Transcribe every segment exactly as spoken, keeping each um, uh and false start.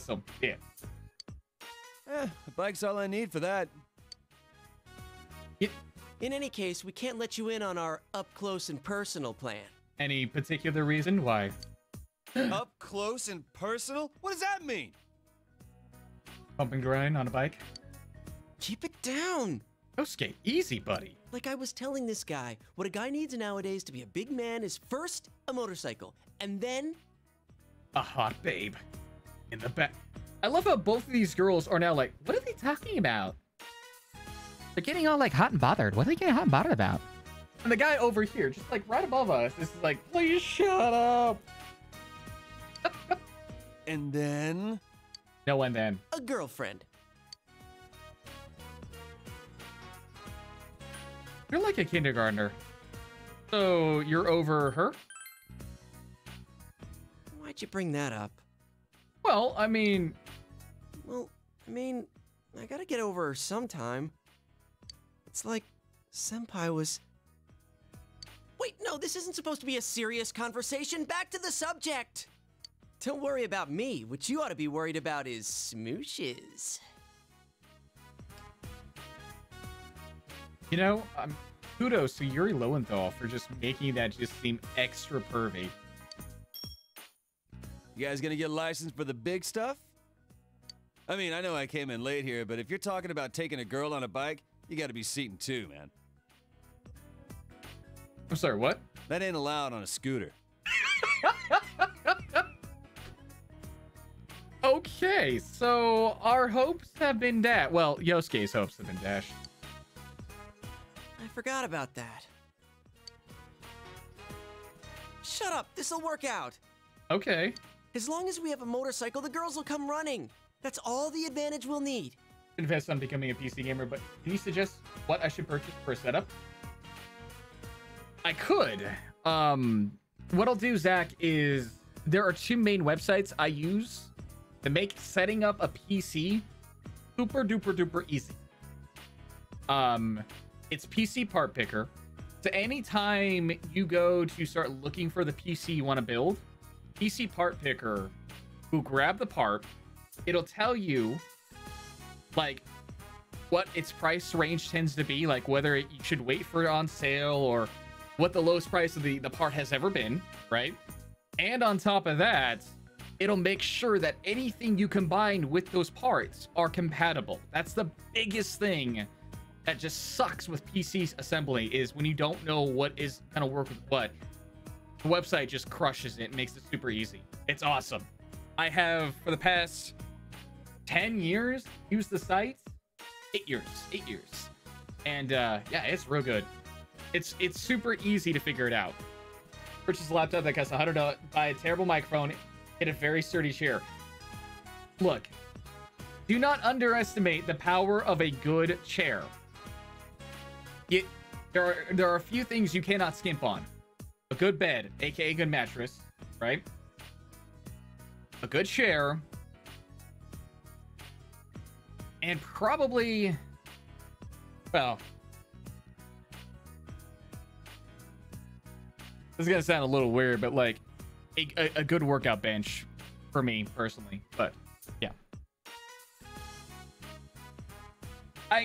some bit. Eh, a bike's all I need for that. It, In any case, we can't let you in on our up-close and personal plan. any particular reason why? Up close and personal? What does that mean? Bump and grind on a bike? Keep it down! Yosuke, easy, buddy. Like I was telling this guy, what a guy needs nowadays to be a big man is first a motorcycle, and then... A hot babe. In the back. I love how both of these girls are now like, what are they talking about? They're getting all like hot and bothered. What are they getting hot and bothered about? And the guy over here, just like right above us, this is like, please shut up. And then... No, and then. a girlfriend. You're like a kindergartner. So you're over her? Why'd you bring that up? Well, I mean, Well, I mean, I gotta get over her sometime. It's like Senpai was... Wait, no, this isn't supposed to be a serious conversation. Back to the subject! Don't worry about me. What you ought to be worried about is smooshes. you know, um, kudos to Yuri Lowenthal for just making that just seem extra pervy. You guys gonna get licensed for the big stuff? I mean, I know I came in late here, but if you're talking about taking a girl on a bike, you gotta be seating two, man. I'm sorry, what? That ain't allowed on a scooter. Okay, so our hopes have been dashed. Well, Yosuke's hopes have been dashed. I forgot about that. Shut up, this'll work out. Okay. As long as we have a motorcycle, the girls will come running. That's all the advantage we'll need. Invest on becoming a P C gamer, but can you suggest what I should purchase for a setup? I could. Um, what I'll do, Zach, is there are two main websites I use to make setting up a P C super duper duper easy. Um, it's P C Part Picker. So anytime you go to start looking for the P C you want to build, P C Part Picker will grab the part. It'll tell you like what its price range tends to be, like whether it, you should wait for it on sale or what the lowest price of the, the part has ever been, right? And on top of that, it'll make sure that anything you combine with those parts are compatible. That's the biggest thing that just sucks with P C assembly, is when you don't know what is going to work with what. The website just crushes it, makes it super easy. It's awesome. I have, for the past ten years, used the site. Eight years. Eight years. And, uh, yeah, it's real good. It's it's super easy to figure it out. Purchase a laptop that costs one hundred dollars, buy a terrible microphone, get a very sturdy chair. Look, do not underestimate the power of a good chair. It, there are there are a few things you cannot skimp on. A good bed, aka a good mattress, right? A good chair, and probably, well, this is gonna sound a little weird, but like a, a, a good workout bench for me personally. But yeah, I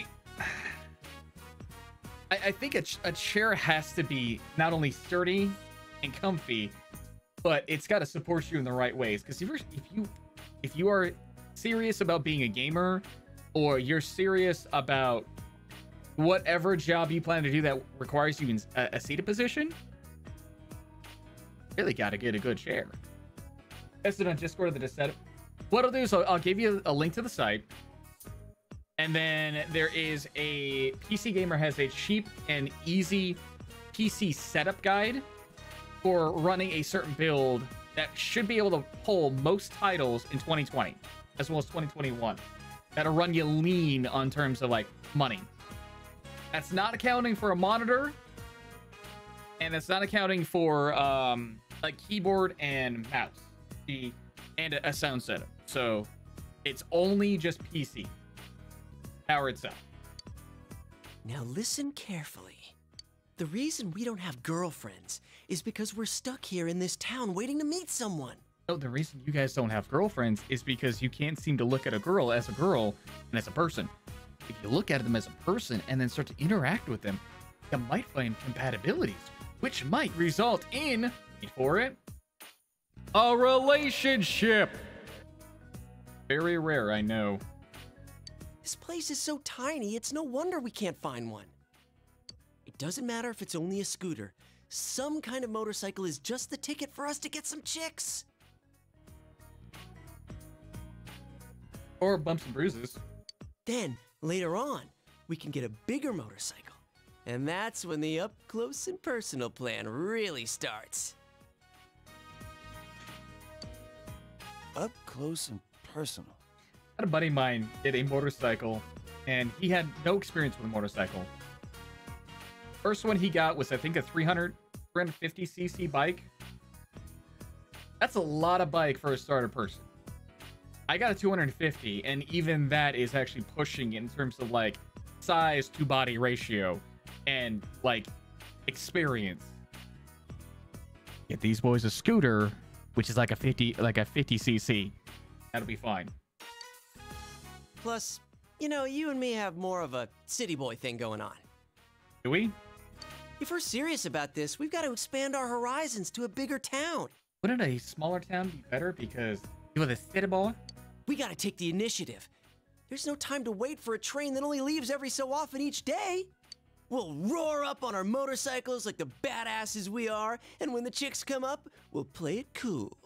I, I think a, ch- a chair has to be not only sturdy and comfy, but it's got to support you in the right ways. Because if you're if you if you are serious about being a gamer, or you're serious about whatever job you plan to do that requires you in a, a seated position, really got to get a good chair. Tested on Discord of the setup. What I'll do is I'll, I'll give you a link to the site, and then there is a P C Gamer has a cheap and easy P C setup guide for running a certain build that should be able to pull most titles in twenty twenty as well as twenty twenty-one. That'll run you lean on terms of like money. That's not accounting for a monitor, and that's not accounting for um like keyboard and mouse, the and a, a sound setup. So it's only just P C power itself. Now listen carefully. The reason we don't have girlfriends is because we're stuck here in this town waiting to meet someone. No, the reason you guys don't have girlfriends is because you can't seem to look at a girl as a girl and as a person. If you look at them as a person and then start to interact with them, you might find compatibilities, which might result in, wait for it, a relationship. Very rare, I know. This place is so tiny, it's no wonder we can't find one. It doesn't matter if it's only a scooter. Some kind of motorcycle is just the ticket for us to get some chicks. Or bumps and bruises. Then, later on, we can get a bigger motorcycle. And that's when the up close and personal plan really starts. Up close and personal. I had a buddy of mine get a motorcycle, and he had no experience with a motorcycle. First one he got was, I think, a three hundred, three fifty c c bike. That's a lot of bike for a starter person. I got a two hundred fifty, and even that is actually pushing in terms of like size to body ratio and like experience. Get these boys a scooter, which is like a fifty, like a fifty c c. That'll be fine. Plus, you know, you and me have more of a city boy thing going on. Do we? If we're serious about this, we've got to expand our horizons to a bigger town. Wouldn't a smaller town be better because you are the city boy? We got to take the initiative. There's no time to wait for a train that only leaves every so often each day. We'll roar up on our motorcycles like the badasses we are, and when the chicks come up, we'll play it cool.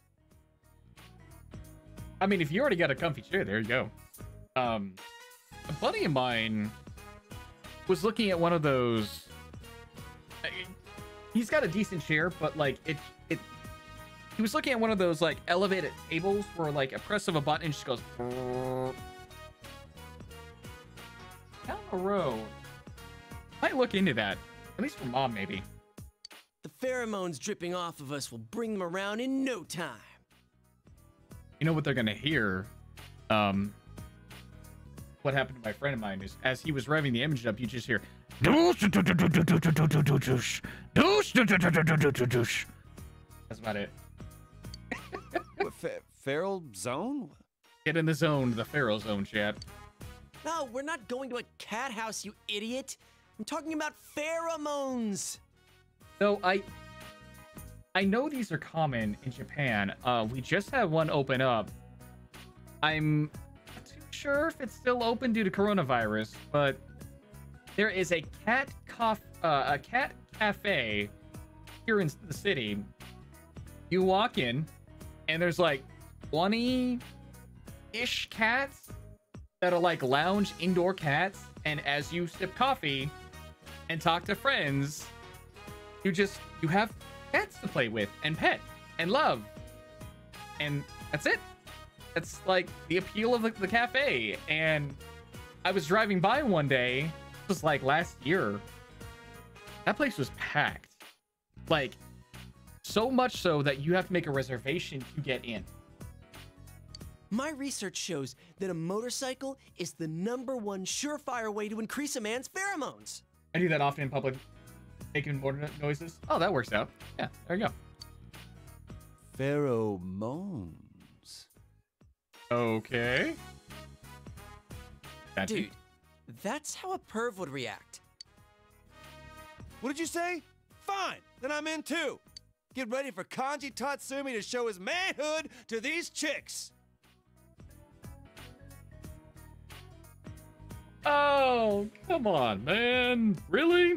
I mean, if you already got a comfy chair, there you go. Um, a buddy of mine was looking at one of those. He's got a decent chair, but like it, it. He was looking at one of those like elevated tables where like a press of a button and just goes down the road. Might look into that, at least for mom, maybe. The pheromones dripping off of us will bring them around in no time. You know what they're gonna hear? Um, what happened to my friend of mine is as he was revving the image up, you just hear. That's about it. What, fe- feral zone? Get in the zone, the Pharaoh zone, chat. No, we're not going to a cat house, you idiot. I'm talking about pheromones. So I, I know these are common in Japan. Uh, we just had one open up. I'm not too sure if it's still open due to coronavirus, but there is a cat cof- uh, a cat cafe here in the city. You walk in, and there's like twenty-ish cats that are like lounge indoor cats. And as you sip coffee and talk to friends, you just you have cats to play with and pet and love, and that's it. That's like the appeal of the, the cafe. And I was driving by one day. Was like last year. That place was packed, like so much so that you have to make a reservation to get in. My research shows that a motorcycle is the number one surefire way to increase a man's pheromones. I do that often in public, making more no- noises. Oh, that works out. Yeah, there you go. Pheromones. Okay. That's Dude, that's how a perv would react. What did you say? Fine, then I'm in too. Get ready for Kanji Tatsumi to show his manhood to these chicks. Oh, come on, man. Really?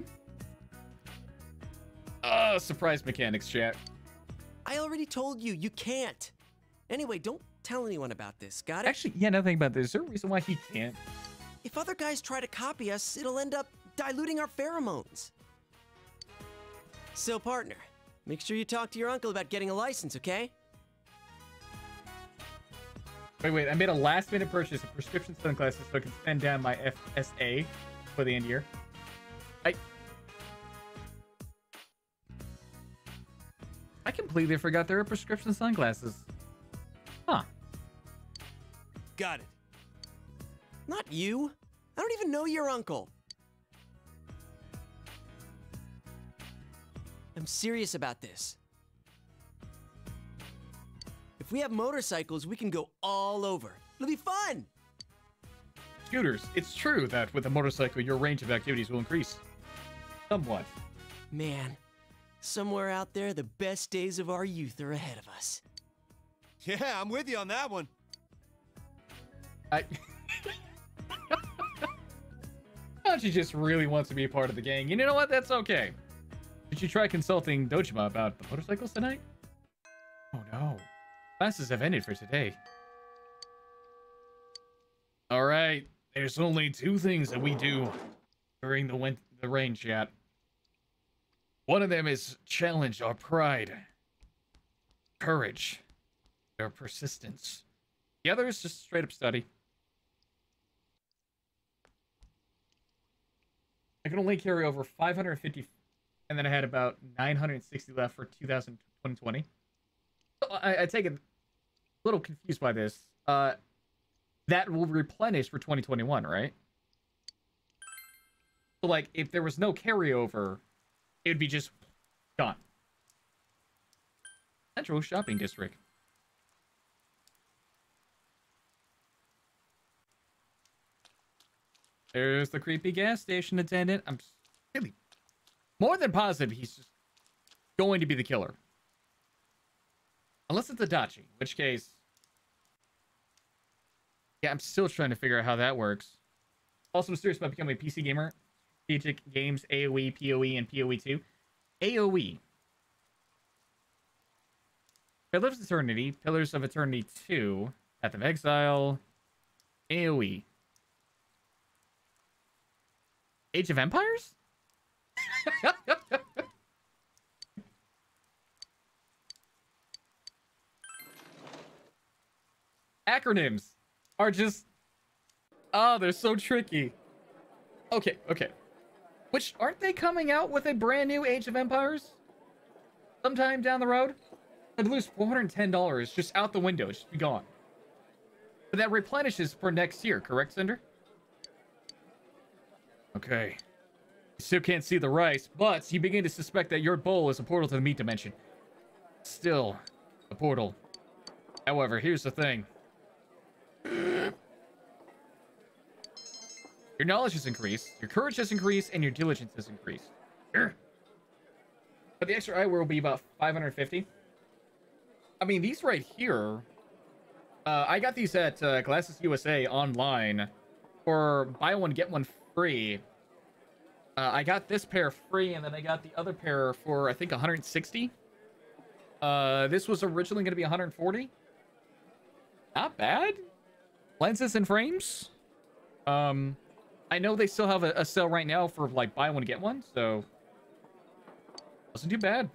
Uh, surprise mechanics, chat. I already told you, you can't. Anyway, don't tell anyone about this, got it? Actually, yeah, nothing about this. Is there a reason why he can't? If other guys try to copy us, it'll end up diluting our pheromones. So, partner, make sure you talk to your uncle about getting a license, okay? Wait, wait, I made a last minute purchase of prescription sunglasses so I can spend down my F S A for the end of the year. I... I completely forgot there were prescription sunglasses. Huh. Got it. Not you. I don't even know your uncle. I'm serious about this. we have motorcycles, we can go all over. It'll be fun! Scooters, it's true that with a motorcycle, your range of activities will increase. Somewhat. Man, somewhere out there, the best days of our youth are ahead of us. Yeah, I'm with you on that one. I... She just really wants to be a part of the gang. And you know what? That's okay. Did you try consulting Dojima about the motorcycles tonight? Oh no. Classes have ended for today. Alright. There's only two things that we do during the win the rain chat. One of them is challenge our pride, courage, our persistence. The other is just straight up study. I can only carry over five hundred fifty, and then I had about nine hundred sixty left for two thousand twenty. So I, I take it a little confused by this. Uh, that will replenish for twenty twenty-one, right? So, like, if there was no carryover, it would be just gone. Central Shopping District. There's the creepy gas station attendant. I'm really more than positive he's just going to be the killer. Unless it's Adachi, in which case... Yeah, I'm still trying to figure out how that works. Also, I'm serious about becoming a P C gamer. Strategic games, AoE, PoE, and PoE two. AoE. Pillars of Eternity, Pillars of Eternity two, Path of Exile, AoE. Age of Empires? Acronyms are just... Oh, they're so tricky. Okay, okay. Which, aren't they coming out with a brand new Age of Empires? Sometime down the road? I'd lose four hundred ten dollars just out the window. It's just be gone. But that replenishes for next year, correct, Cinder? Okay. You still can't see the rice, but you begin to suspect that your bowl is a portal to the meat dimension. Still, a portal. However, here's the thing. Your knowledge has increased, your courage has increased, and your diligence has increased. But the extra eyewear will be about five hundred fifty. I mean, these right here, uh, I got these at uh, Glasses U S A online for buy one, get one free. Uh, I got this pair free, and then I got the other pair for, I think, one hundred sixty. Uh, this was originally going to be one hundred forty. Not bad. Lenses and frames. Um, I know they still have a, a sale right now for, like, buy one, get one, so... Wasn't too bad.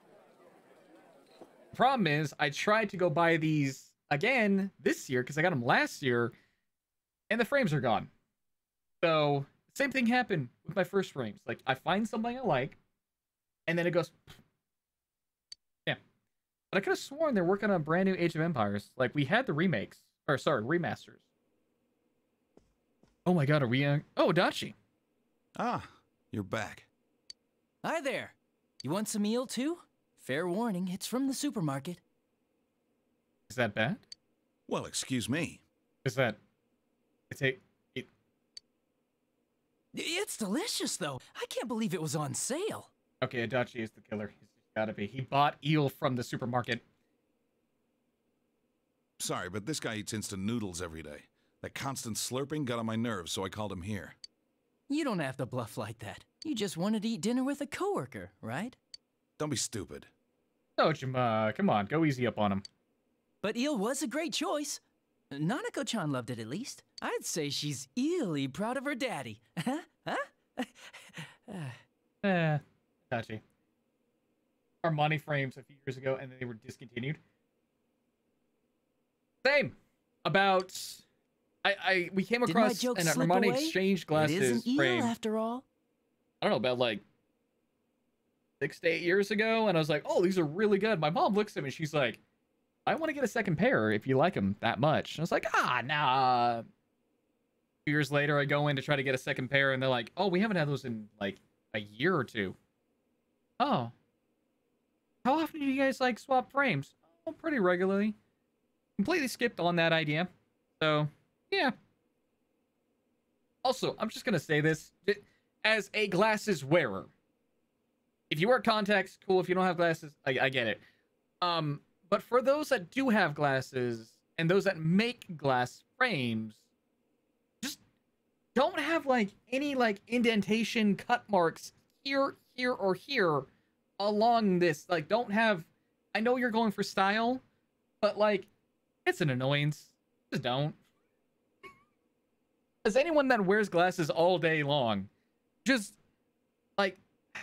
The problem is, I tried to go buy these again this year, because I got them last year, and the frames are gone. So... Same thing happened with my first frames. Like, I find something I like, and then it goes... Yeah. But I could have sworn they're working on a brand new Age of Empires. Like, we had the remakes. Or, sorry, remasters. Oh my god, are we... Uh... Oh, Dachi. Ah, you're back. Hi there. You want some eel, too? Fair warning, it's from the supermarket. Is that bad? Well, excuse me. Is that... It's a... It's delicious, though. I can't believe it was on sale. Okay, Adachi is the killer. He's gotta be. He bought eel from the supermarket. Sorry, but this guy eats instant noodles every day. That constant slurping got on my nerves, so I called him here. You don't have to bluff like that. You just wanted to eat dinner with a coworker, right? Don't be stupid. Dojima, come on, go easy up on him. But eel was a great choice. Nanako-chan loved it at least. I'd say she's eerily proud of her daddy. Huh? Huh? Eh, Adachi. Armani frames a few years ago, and then they were discontinued. Same. About... I, I we came Did my across joke an slip Armani away? Exchange It glasses isn't eel, frame. after all. I don't know, about like six to eight years ago, and I was like, oh, these are really good. My mom looks at me, and she's like, I want to get a second pair if you like them that much. And I was like, ah, nah. Two years later, I go in to try to get a second pair, and they're like, oh, we haven't had those in like a year or two. Oh. How often do you guys like swap frames? Oh, pretty regularly. completely skipped on that idea. So, yeah. Also, I'm just gonna say this as a glasses wearer. If you wear contacts, cool. If you don't have glasses, I, I get it. Um, but for those that do have glasses and those that make glass frames, just don't have like any like indentation cut marks here, here, or here along this. Like, don't have. I know you're going for style, but like, it's an annoyance. Just don't. As anyone that wears glasses all day long, just like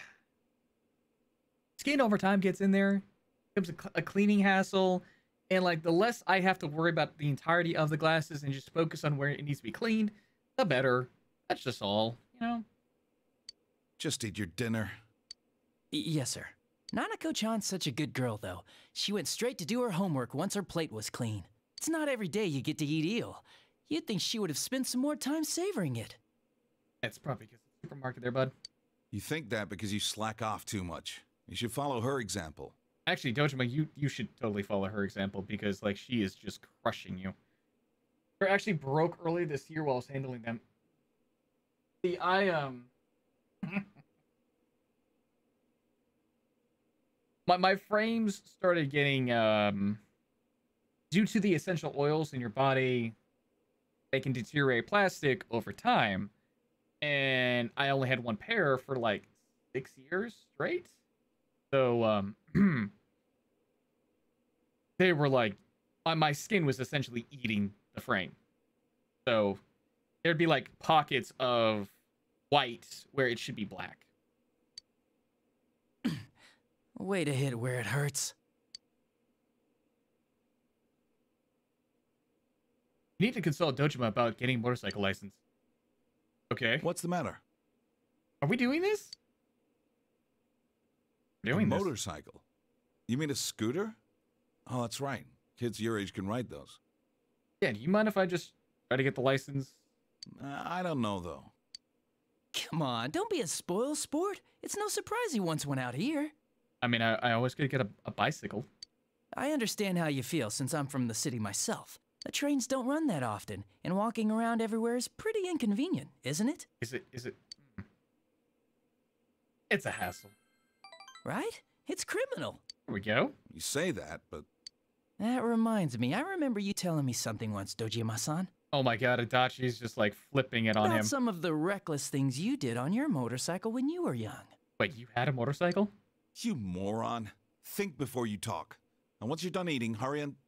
skin over time gets in there, becomes a, a cleaning hassle, and like the less I have to worry about the entirety of the glasses and just focus on where it needs to be cleaned, the better. That's just all, you know. Just eat your dinner. Y- yes, sir. Nanako-chan's such a good girl, though. She went straight to do her homework once her plate was clean. It's not every day you get to eat eel. You'd think she would have spent some more time savoring it. That's probably because of the supermarket there, bud. You think that because you slack off too much. You should follow her example. Actually, Dojima, you, you should totally follow her example because, like, she is just crushing you. Her actually broke early this year while I was handling them. See, I, um... my, my frames started getting, um... due to the essential oils in your body, they can deteriorate plastic over time. And I only had one pair for, like, six years straight. So, um... they were, like... Uh, my skin was essentially eating the frame. So, there'd be, like, pockets of white where it should be black. Way to hit where it hurts. You need to consult Dojima about getting a motorcycle license. Okay. What's the matter? Are we doing this? We're doing a this. motorcycle? You mean a scooter? Oh, that's right. Kids your age can ride those. Yeah, do you mind if I just try to get the license? Uh, I don't know, though. Come on, don't be a spoil sport. It's no surprise he wants one out here. I mean, I, I always could get a, a bicycle. I understand how you feel since I'm from the city myself. The trains don't run that often, and walking around everywhere is pretty inconvenient, isn't it? Is it, is it? Hmm. It's a hassle. Right? It's criminal. There we go. You say that, but That reminds me, I remember you telling me something once, Dojima-san. Oh my god, Adachi's just like flipping it on About him. some of the reckless things you did on your motorcycle when you were young. Wait, you had a motorcycle? you moron. Think before you talk. And once you're done eating, hurry and...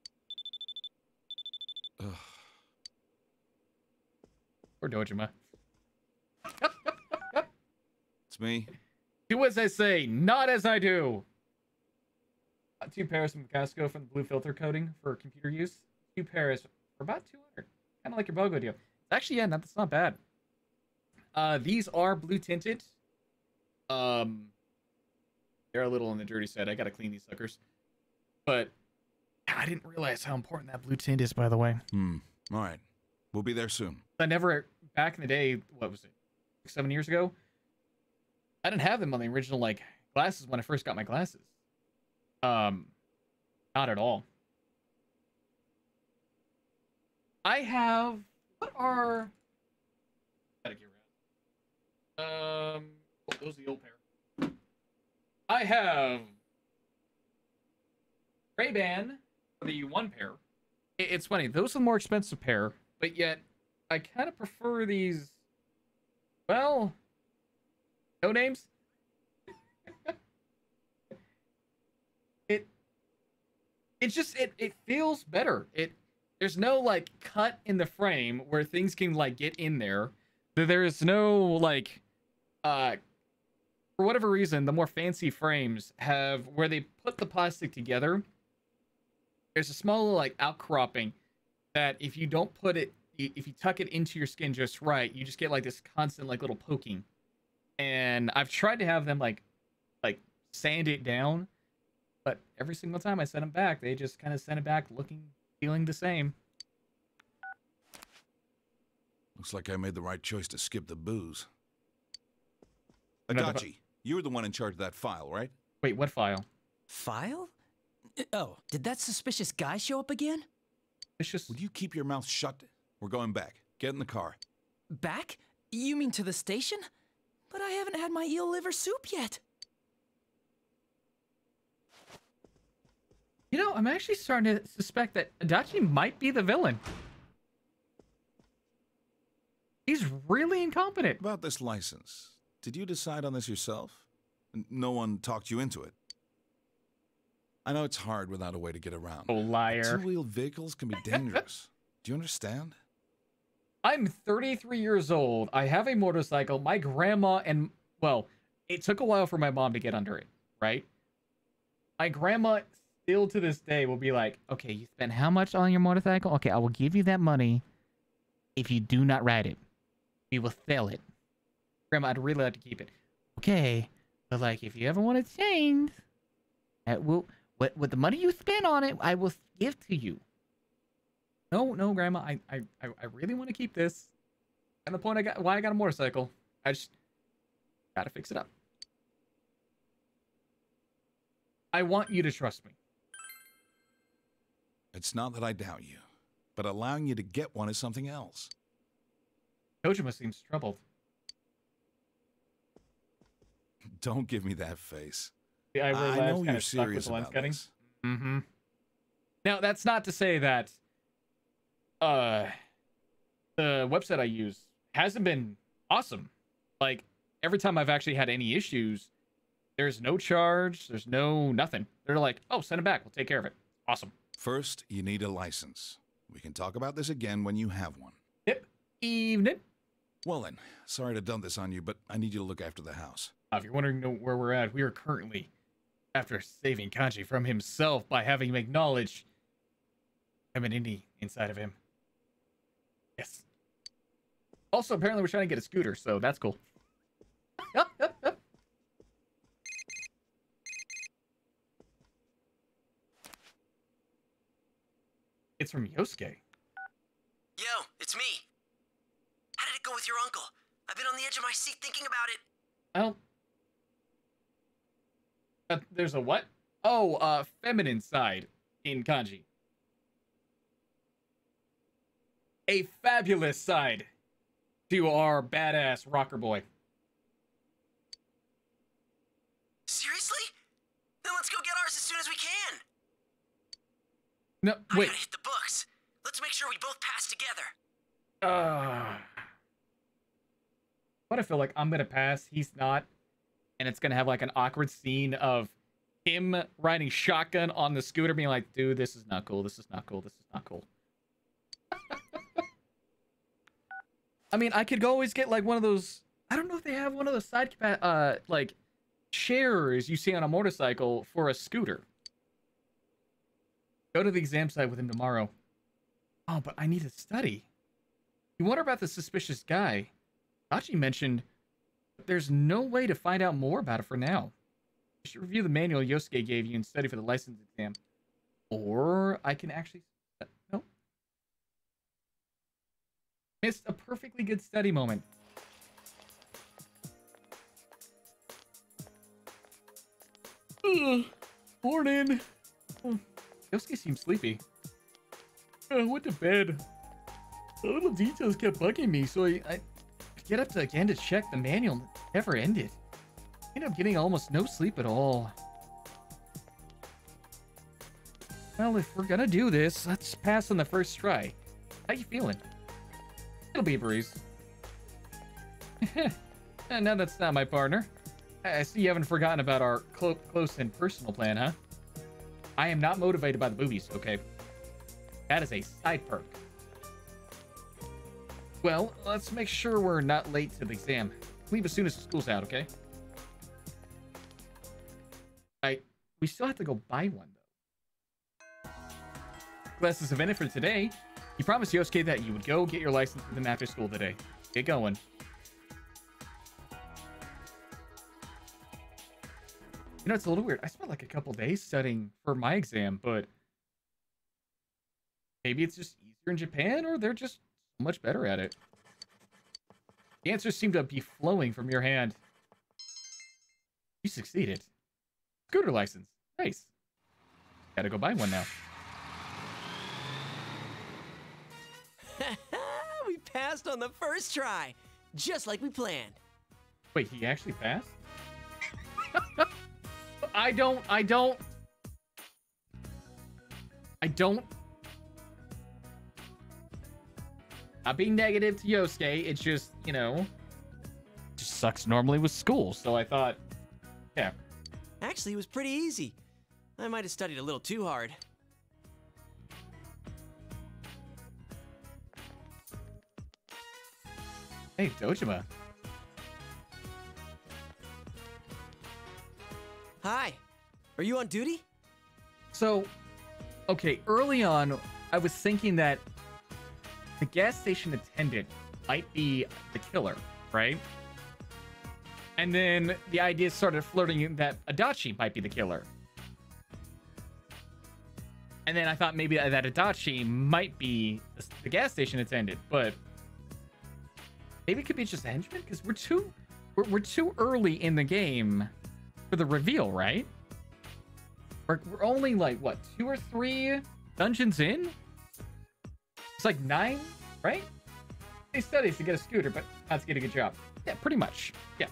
Ugh. Or Dojima. It's me. Do as I say, not as I do. Uh, two pairs from Casco from the blue filter coating for computer use. Two pairs for about two hundred. Kind of like your BOGO deal. Actually, yeah, that's not bad. Uh, these are blue tinted. Um, they're a little on the dirty side. I gotta clean these suckers. But I didn't realize how important that blue tint is, by the way. Hmm. All right. We'll be there soon. I never, back in the day, what was it, six, seven years ago? I didn't have them on the original, like, glasses when I first got my glasses. Um, not at all. I have, what are, gotta get rid of. Um, oh, those are the old pair. I have Ray-Ban for the one pair. It- It's funny, those are the more expensive pair, but yet I kind of prefer these, well, no names. it, it's just, it, it feels better. It, there's no, like, cut in the frame where things can, like, get in there. There's no, like, uh, for whatever reason, the more fancy frames have, where they put the plastic together, there's a small, like, outcropping that if you don't put it, if you tuck it into your skin just right, you just get, like, this constant, like, little poking. And I've tried to have them, like, like, sand it down, but every single time I send them back, they just kind of send it back looking, feeling the same. Looks like I made the right choice to skip the booze. Another- Adachi, you were the one in charge of that file, right? Wait, what file? File? Uh, Oh, did that suspicious guy show up again? It's just Would you keep your mouth shut? We're going back. Get in the car. Back? You mean to the station? But I haven't had my eel liver soup yet. You know, I'm actually starting to suspect that Adachi might be the villain. He's really incompetent. About this license, did you decide on this yourself? N- No one talked you into it? I know it's hard without a way to get around. Oh, liar. Two-wheeled vehicles can be dangerous. Do you understand? I'm thirty-three years old. I have a motorcycle. My grandma and, well, it took a while for my mom to get under it, right? My grandma still to this day will be like, okay, you spent how much on your motorcycle? Okay, I will give you that money if you do not ride it. We will sell it. Grandma, I'd really like to keep it. Okay, but like, if you ever want to change, that will, what, what the money you spend on it, I will give to you. No, no, Grandma, I, I, I I really want to keep this. And the point I got, why I got a motorcycle, I just gotta fix it up. I want you to trust me. It's not that I doubt you, but allowing you to get one is something else. Kojima seems troubled. Don't give me that face. The eyebrow I labs know kinda you're stuck with serious the lens about cutting. this. Mm-hmm. Now, that's not to say that uh, the website I use hasn't been awesome. Like, every time I've actually had any issues, there's no charge, there's no nothing. They're like, oh, send it back, we'll take care of it. Awesome. First, you need a license. We can talk about this again when you have one. Yep. Evening. Well then, sorry to dump this on you, but I need you to look after the house. Uh, if you're wondering where we're at, we are currently, after saving Kanji from himself by having him acknowledge femininity inside of him. Yes. Also, apparently we're trying to get a scooter, so that's cool. It's from Yosuke. Yo, it's me. How did it go with your uncle? I've been on the edge of my seat thinking about it. I don't... Uh, there's a what? Oh, uh, feminine side in kanji. A fabulous side to our badass rocker boy. Seriously? Then let's go get ours as soon as we can. No, I wait. gotta hit the books. Let's make sure we both pass together. Uh, but I feel like I'm gonna pass, he's not, and it's gonna have like an awkward scene of him riding shotgun on the scooter being like, dude, this is not cool, this is not cool, this is not cool. I mean, I could always get like one of those, I don't know if they have one of those side, uh, like, chairs you see on a motorcycle for a scooter. Go to the exam site with him tomorrow. Oh, but I need to study. You wonder about the suspicious guy. Hachi mentioned there's no way to find out more about it for now. You should review the manual Yosuke gave you and study for the license exam. Or I can actually... No. Missed a perfectly good study moment. Ugh. Morning. Oh, Yosuke seems sleepy. I went to bed. The little details kept bugging me, so I, I get up to, again to check the manual. It never ended. I ended up getting almost no sleep at all. Well, if we're gonna do this, let's pass on the first try. How you feeling? It'll be a breeze. And now that's not my partner. I see you haven't forgotten about our clo close and personal plan, huh? I am not motivated by the movies, okay? That is a side perk. Well, let's make sure we're not late to the exam. Leave as soon as school's out, okay? I, we still have to go buy one, though. Classes have ended for today. You promised Yosuke that you would go get your license with him after school today. Get going. You know, it's a little weird. I spent like a couple days studying for my exam, but maybe it's just easier in Japan, or they're just so much better at it. The answers seem to be flowing from your hand. You succeeded. Scooter license. Nice. Gotta go buy one now. passed on the first try, just like we planned. Wait, he actually passed? I don't, I don't, I don't, not being negative to Yosuke, it's just, you know, just sucks normally with school, so I thought, yeah. Actually, it was pretty easy. I might have studied a little too hard. Hey, Dojima. Hi. Are you on duty? So, okay, early on, I was thinking that the gas station attendant might be the killer, right? And then the idea started floating that Adachi might be the killer. And then I thought maybe that Adachi might be the gas station attendant, but maybe it could be just a henchman because we're too we're, we're too early in the game for the reveal, right? We're, we're only like what, two or three dungeons in? It's like nine, right? He studies to get a scooter, but not to get a good job. Yeah, pretty much. Yeah.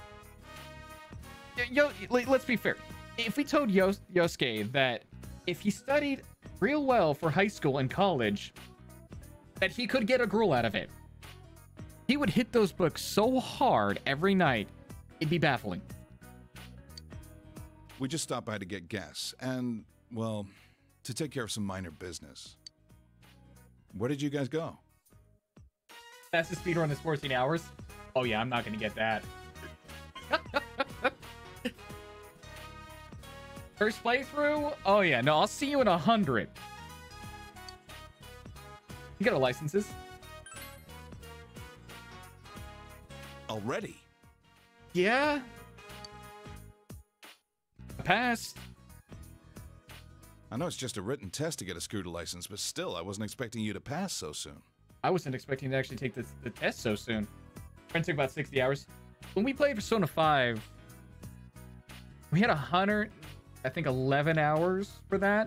Yo, let's be fair. If we told Yos Yosuke that if he studied real well for high school and college, that he could get a girl out of it, he would hit those books so hard every night, it'd be baffling. We just stopped by to get gas and, well, to take care of some minor business. Where did you guys go? Fastest speedrun is fourteen hours? Oh yeah, I'm not gonna get that. First playthrough? Oh yeah, no, I'll see you in a hundred. You got our licenses? Already? Yeah. I passed. I know it's just a written test to get a scooter license, but still, I wasn't expecting you to pass so soon. I wasn't expecting to actually take this, the test so soon. It took about sixty hours. When we played Persona five, we had a hundred, I think eleven hours for that.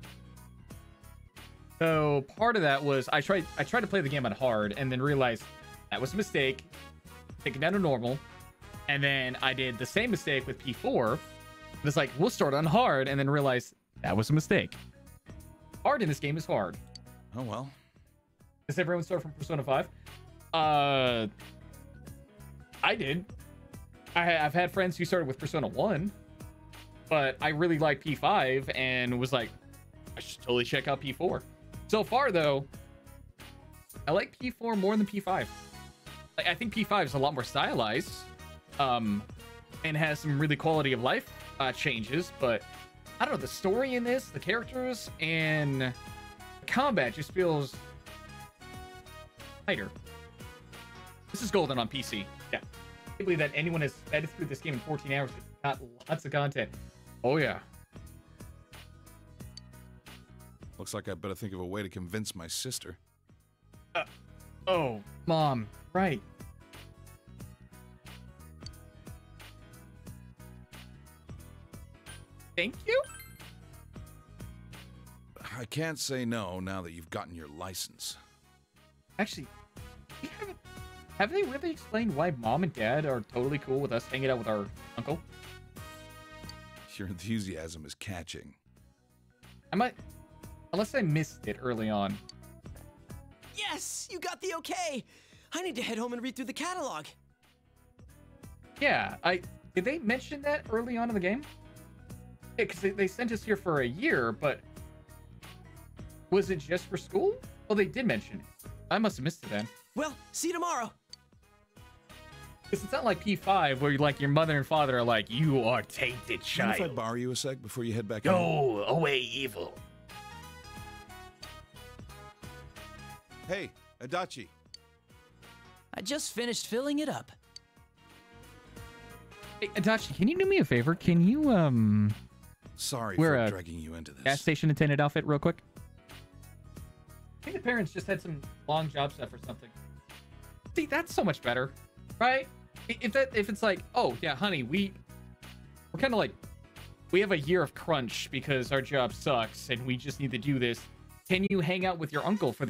So part of that was I tried I tried to play the game on hard and then realized that was a mistake. Take it down to normal. And then I did the same mistake with P four. It's like, we'll start on hard and then realize that was a mistake. Hard in this game is hard. Oh well. Does everyone start from Persona five? Uh, I did. I, I've had friends who started with Persona one, but I really like P five and was like, I should totally check out P four. So far, though, I like P four more than P five. Like, I think P five is a lot more stylized, um, and has some really quality of life uh, changes, but I don't know, the story in this, the characters, and the combat just feels tighter. This is golden on P C. Yeah. I can't believe that anyone has sped through this game in fourteen hours. It's got lots of content. Oh, yeah. Looks like I better think of a way to convince my sister. Uh, oh, Mom. Right. Thank you? I can't say no now that you've gotten your license. Actually, we haven't, have they really explained why Mom and Dad are totally cool with us hanging out with our uncle? Your enthusiasm is catching. I might, unless I missed it early on. Yes, you got the okay. I need to head home and read through the catalog. Yeah, I did they mention that early on in the game? Yeah, because they, they sent us here for a year, but was it just for school? Oh, they did mention it. I must have missed it then. Well, see you tomorrow. Because it's not like P five where like your mother and father are like, you are tainted Mind child. if I borrow you a sec before you head back Go home? away, evil. Hey, Adachi. I just finished filling it up. Hey, Adachi, can you do me a favor? Can you, um, Sorry We're, for uh, dragging you into this. gas station attendant outfit real quick? I think the parents just had some long job stuff or something. See, that's so much better, right? I- If that, if it's like, oh yeah, honey, we, we're kind of like, we have a year of crunch because our job sucks and we just need to do this. Can you hang out with your uncle for